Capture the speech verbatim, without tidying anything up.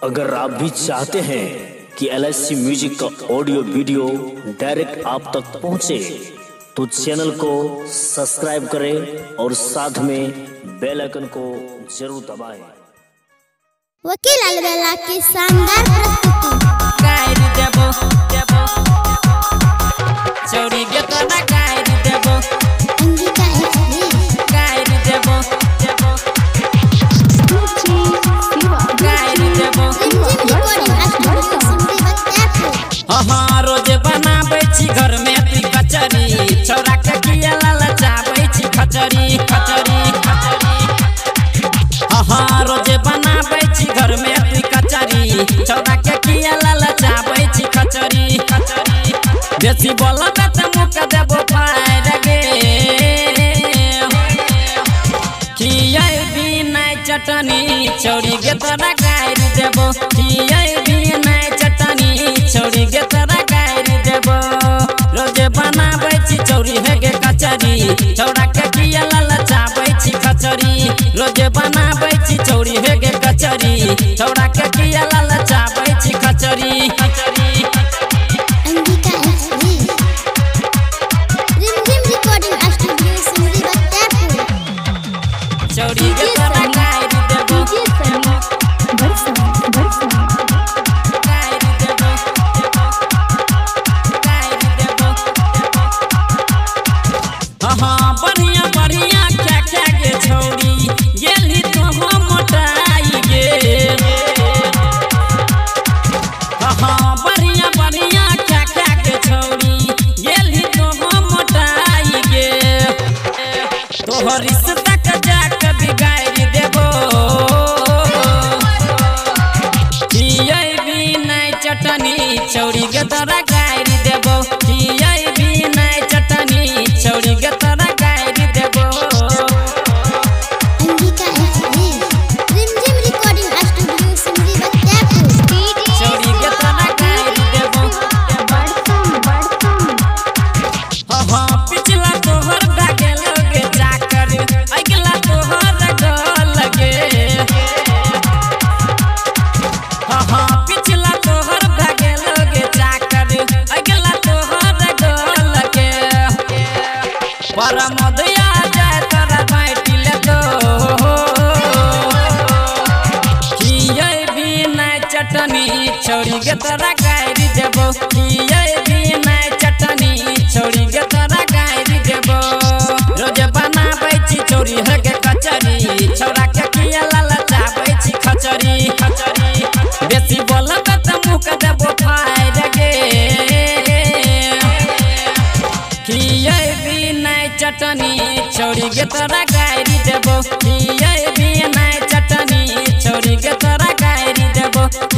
अगर आप भी चाहते हैं कि एल एस सी म्यूजिक का ऑडियो वीडियो डायरेक्ट आप तक पहुंचे, तो चैनल को सब्सक्राइब करें और साथ में बेल आइकन को जरूर दबाएं। वकील अलबेला की शानदार प्रस्तुति। गायरी देबो देबो चौड़ी गेतना गायरी देबो अंगिका एक्सप्रेस गायरी देबो देबो गायरी देबो हाँ रोज बनाबै छी घर में ती कचरी, छोरा के किया ललचाबै छी खचरी खचरी खचरी। हाँ रोज बनाबै छी घर में ती कचरी, छोरा के किया ललचाबै छी खचरी खचरी। बेसी बोलबे त मुख देबो फाड़ गे, खियै बिनाइ चटनी छौरी गे तोरा गायरी देबो, खियै बिनाइ चटनी छौरी गे तोरा गायरी देबो। रोज बनाबै छी छौरी हे गे कचरी, छौरा के किया ललचाबै छी खचरी। रोज बनाबै छी छौरी हे गे कचरी, छौरा के किया ललचाबै छी खचरी खचरी। Angika express Rimjhim recording studio Simri Bakhtiyarpur. छौरी गे तोरा गायरी देबो गायरी देबो गायरी देबो। हाँ बढ़िया बढ़िया क्या क्या गे छौरी गेली तो हम मोटाई गे। हाँ बढ़िया बढ़िया क्या क्या गे छौरी गेली तो हम मोटाई गे। तोहर रिश्ता के जाके बिगाड़ी देबो, खियै बिनाइ चटनी छौरी गे तोरा गायरी देबो, खियै बिनाइ चटनी छौरी गे तोरा गायरी देबो। Angika express Rimjhim recording studio Simri Bakhtiyarpur. छौरी गे तोरा गायरी देबो हाँ पिछला तोहर डागे लगे जाकर, अगला तोहर गल लगे। हाँ पिछला तोहर डागे लगे जाकर, अगला तोहर गल लगे। पर मधुया जाय तोरा बाटी ले दो, खियै बिनाइ चटनी छौरी गे तोरा गायरी देबो, खियै बिनाइ चटनी छौरी गे तोरा गायरी देबो। रोज बनाबै छी छौरी हे गे कचरी, छौरा के किया ललचाबै छी खचरी खचरी। बेसी बोलबे त मुख देबो फाड़ गे, खियै बिनाइ चटनी छौरी गे तोरा गायरी देबो, खियै बिनाइ चटनी छौरी गे तोरा गायरी देबो।